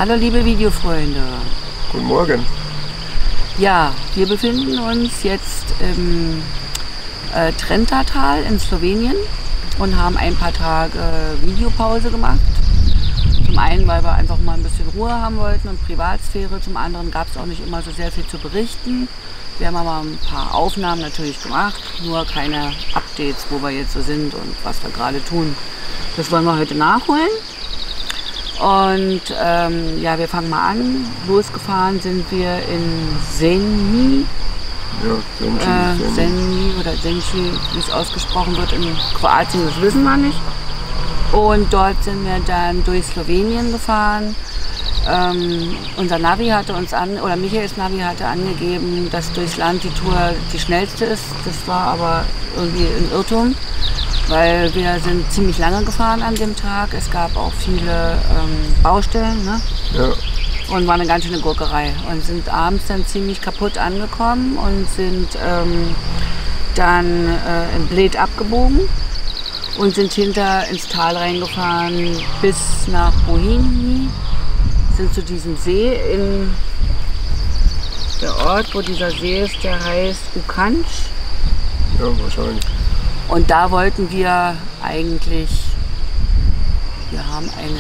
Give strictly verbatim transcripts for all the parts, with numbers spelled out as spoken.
Hallo liebe Videofreunde. Guten Morgen. Ja, wir befinden uns jetzt im äh, Trentatal in Slowenien und haben ein paar Tage Videopause gemacht. Zum einen, weil wir einfach mal ein bisschen Ruhe haben wollten und Privatsphäre. Zum anderen gab es auch nicht immer so sehr viel zu berichten. Wir haben aber ein paar Aufnahmen natürlich gemacht, nur keine Updates, wo wir jetzt so sind und was wir gerade tun. Das wollen wir heute nachholen. Und ähm, ja, wir fangen mal an. Losgefahren sind wir in Senj. Ja, Senj, äh, Senj oder Senj, wie es ausgesprochen wird in Kroatien, das wissen wir nicht. Und dort sind wir dann durch Slowenien gefahren. Ähm, unser Navi hatte uns an, oder Michaels Navi hatte angegeben, dass durchs Land die Tour die schnellste ist. Das war aber irgendwie ein Irrtum, weil wir sind ziemlich lange gefahren an dem Tag. Es gab auch viele ähm, Baustellen, ne? Ja. Und war eine ganz schöne Gurkerei. Und sind abends dann ziemlich kaputt angekommen und sind ähm, dann äh, in Bled abgebogen und sind hinter ins Tal reingefahren bis nach Bohinj. Sind zu diesem See in der Ort, wo dieser See ist, der heißt Ukanj. Ja, wahrscheinlich. Und da wollten wir eigentlich, wir haben eine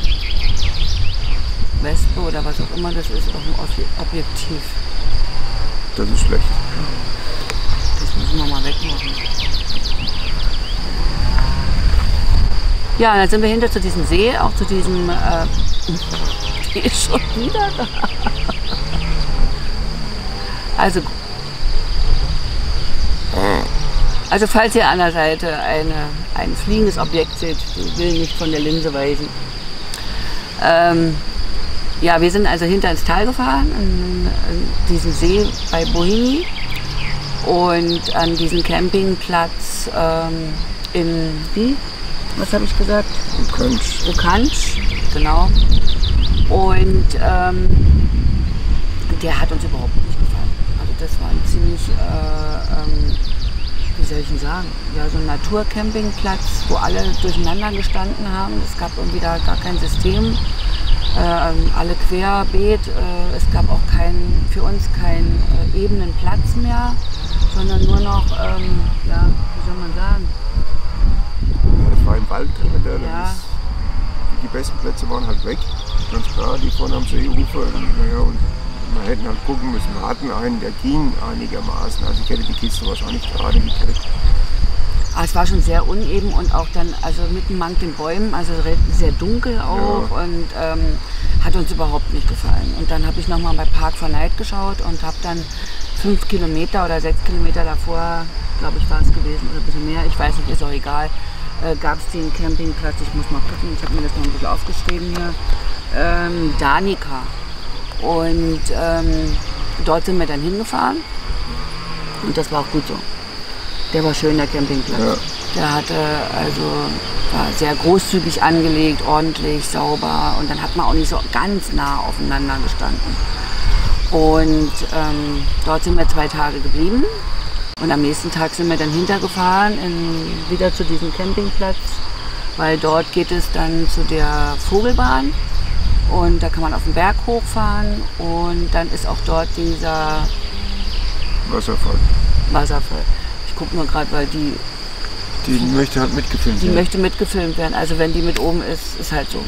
Wespe oder was auch immer das ist, auf dem Objektiv. Das ist schlecht. Das müssen wir mal wegmachen. Ja, und dann sind wir hinter zu diesem See, auch zu diesem, äh, die ist schon wieder da. Also, also falls ihr an der Seite eine, ein fliegendes Objekt seht, ich will nicht von der Linse weisen. Ähm, ja, wir sind also hinter ins Tal gefahren, an, an diesen See bei Bohinj und an diesen Campingplatz ähm, in, wie? Was habe ich gesagt? Ukanj. Ukanj, genau. Und ähm, der hat uns überhaupt nicht gefallen. Also das war ein ziemlich, äh, ähm, wie soll ich denn sagen, ja, so ein Naturcampingplatz, wo alle durcheinander gestanden haben. Es gab irgendwie da gar kein System, äh, alle querbeet. Äh, es gab auch kein, für uns keinen äh, ebenen Platz mehr, sondern nur noch, ähm, ja, wie soll man sagen? Es war im Wald drin, der Ja. ist, die besten Plätze waren halt weg. Ganz klar, die vorne am Seeufer. Und, naja, und wir hätten halt gucken müssen. Wir hatten einen, der ging einigermaßen. Also ich hätte die Kiste wahrscheinlich gerade gekriegt. Ah, es war schon sehr uneben und auch dann, also mitten mank den Bäumen, also sehr dunkel auch, Ja. und ähm, hat uns überhaupt nicht gefallen. Und dann habe ich nochmal bei Park for Night geschaut und habe dann fünf Kilometer oder sechs Kilometer davor, glaube ich, war es gewesen, oder ein bisschen mehr, ich weiß nicht, ist auch egal, äh, gab es den Campingplatz, ich muss mal gucken, ich habe mir das noch ein bisschen aufgeschrieben hier, ähm, Danica. Und ähm, dort sind wir dann hingefahren und das war auch gut so. Der war schön, der Campingplatz. Ja. Der hatte, also, war sehr großzügig angelegt, ordentlich, sauber, und dann hat man auch nicht so ganz nah aufeinander gestanden. Und ähm, dort sind wir zwei Tage geblieben und am nächsten Tag sind wir dann hintergefahren, in, wieder zu diesem Campingplatz, weil dort geht es dann zu der Vogelbahn und da kann man auf den Berg hochfahren und dann ist auch dort dieser Wasserfall. Wasserfall. Ich gucke nur gerade, weil die, Die möchte halt mitgefilmt die werden. möchte mitgefilmt werden. Also wenn die mit oben ist, ist halt so.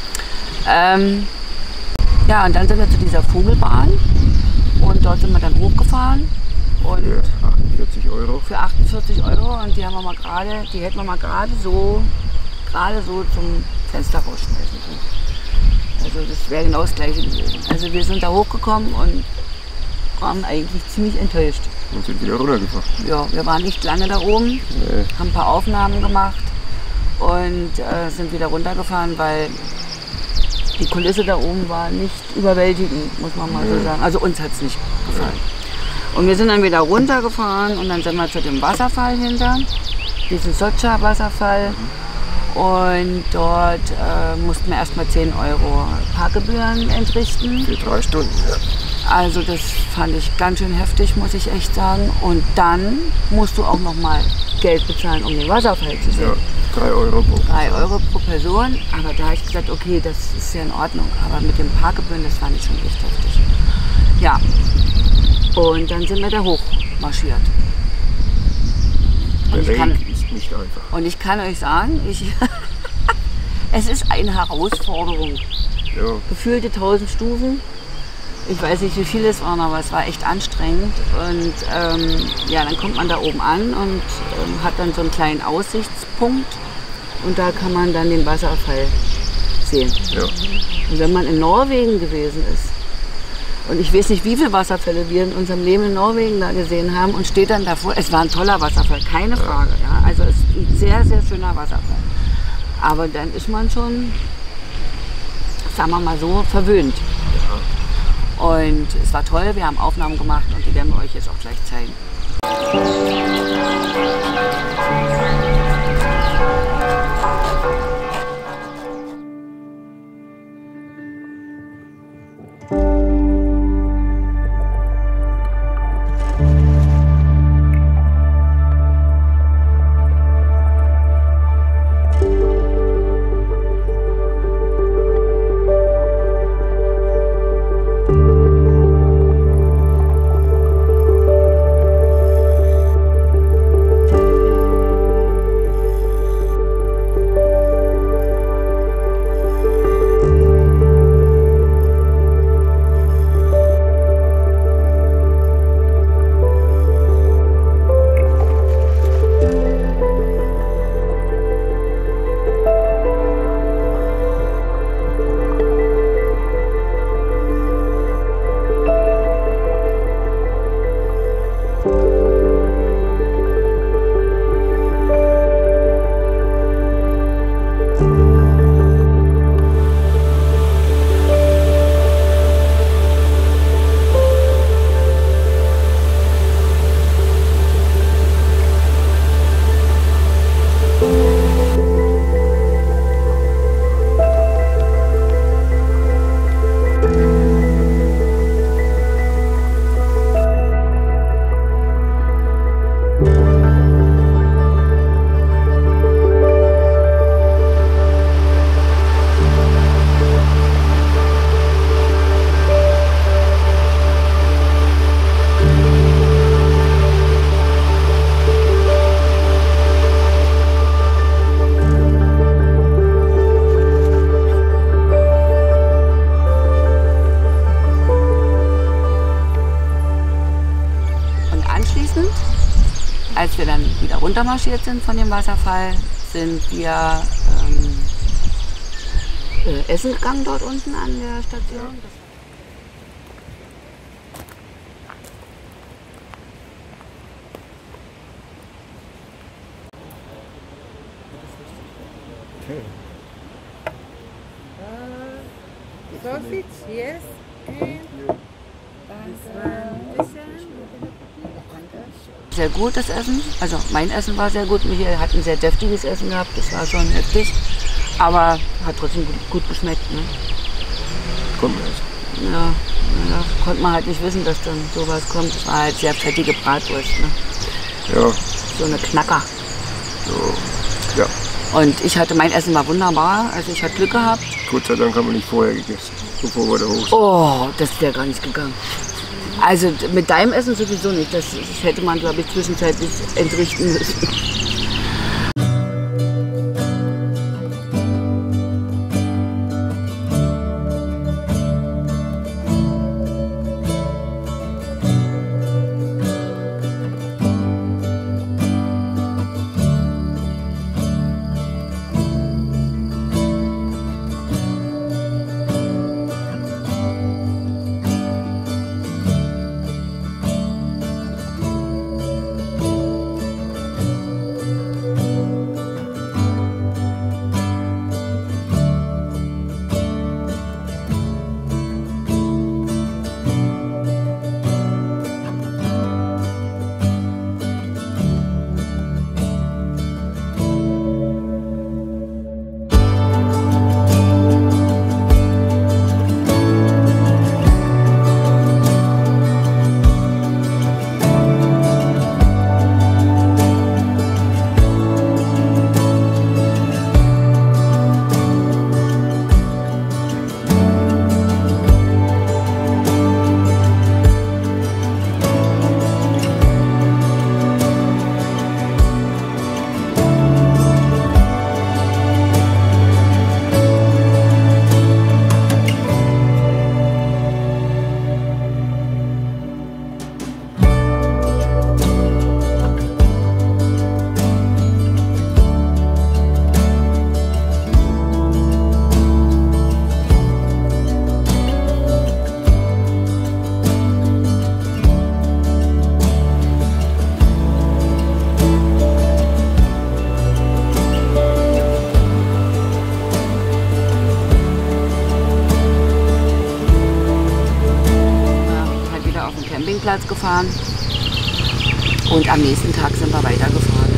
Ähm, ja, und dann sind wir zu dieser Vogelbahn und dort sind wir dann hochgefahren und Für achtundvierzig Euro. für achtundvierzig Euro, und die haben wir mal gerade, die hätten wir mal gerade so, gerade so zum Fenster rausschmeißen können. Also das wäre genau das Gleiche gewesen. Also wir sind da hochgekommen und waren eigentlich ziemlich enttäuscht. Und sind wieder runtergefahren. Ja, wir waren nicht lange da oben, Nee. haben ein paar Aufnahmen gemacht und äh, sind wieder runtergefahren, weil die Kulisse da oben war nicht überwältigend, muss man mal so sagen. Also uns hat es nicht gefallen. Und wir sind dann wieder runtergefahren und dann sind wir zu dem Wasserfall hinter, diesen Socha-Wasserfall. Und dort äh, mussten wir erstmal zehn Euro Parkgebühren entrichten. Für drei Stunden, ja. Also das fand ich ganz schön heftig, muss ich echt sagen. Und dann musst du auch noch mal Geld bezahlen, um den Wasserfall zu sehen. Ja, drei Euro pro Drei Euro pro Person. Aber da habe ich gesagt, okay, das ist ja in Ordnung. Aber mit dem Parkgebühren, das fand ich schon echt heftig. Ja, und dann sind wir da hoch marschiert. Der Und ich Weg kann, ist nicht einfach. und ich kann euch sagen, ich es ist eine Herausforderung. Ja, Gefühlte tausend Stufen. Ich weiß nicht, wie viele es waren, aber es war echt anstrengend. Und ähm, ja, dann kommt man da oben an und ähm, hat dann so einen kleinen Aussichtspunkt. Und da kann man dann den Wasserfall sehen. ja. Und wenn man in Norwegen gewesen ist, und ich weiß nicht, wie viele Wasserfälle wir in unserem Leben in Norwegen da gesehen haben, und steht dann davor, es war ein toller Wasserfall, keine Frage. Ja? Also es ist ein sehr, sehr schöner Wasserfall. Aber dann ist man schon, sagen wir mal so, verwöhnt. Und es war toll, wir haben Aufnahmen gemacht und die werden wir euch jetzt auch gleich zeigen. Als wir dann wieder runtermarschiert sind von dem Wasserfall, sind wir ähm, äh, essen gegangen dort unten an der Station. Okay. Uh, sausage, yes, and Sehr gut das Essen, also mein Essen war sehr gut. Michael hat ein sehr deftiges Essen gehabt, das war schon heftig, aber hat trotzdem gut, gut geschmeckt. Ne? Kommt erst. Ja, ja, konnte man halt nicht wissen, dass dann sowas kommt. Es war halt sehr fettige Bratwurst, ne? Ja, So eine Knacker. so. Ja. Und ich hatte, mein Essen war wunderbar, also ich hatte Glück gehabt. Gott sei Dank haben wir nicht vorher gegessen, bevor wir da hoch sind. Oh, das wäre gar nicht gegangen. Also mit deinem Essen sowieso nicht. Das, das hätte man, glaube ich, zwischenzeitlich entrichten müssen. Campingplatz gefahren und am nächsten Tag sind wir weitergefahren.